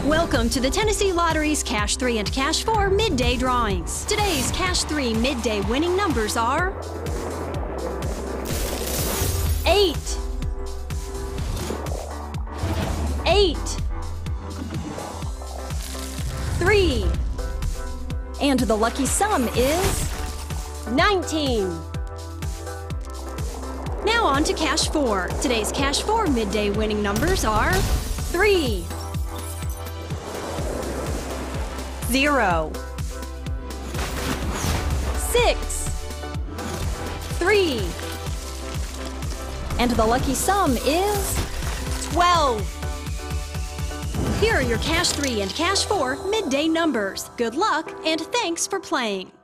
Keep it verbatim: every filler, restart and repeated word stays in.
Welcome to the Tennessee Lottery's Cash three and Cash four midday drawings. Today's Cash three midday winning numbers are eight, eight, three, and the lucky sum is nineteen. Now on to Cash four. Today's Cash four midday winning numbers are three, zero, six, three, and the lucky sum is twelve. Here are your Cash three and Cash four midday numbers. Good luck and thanks for playing.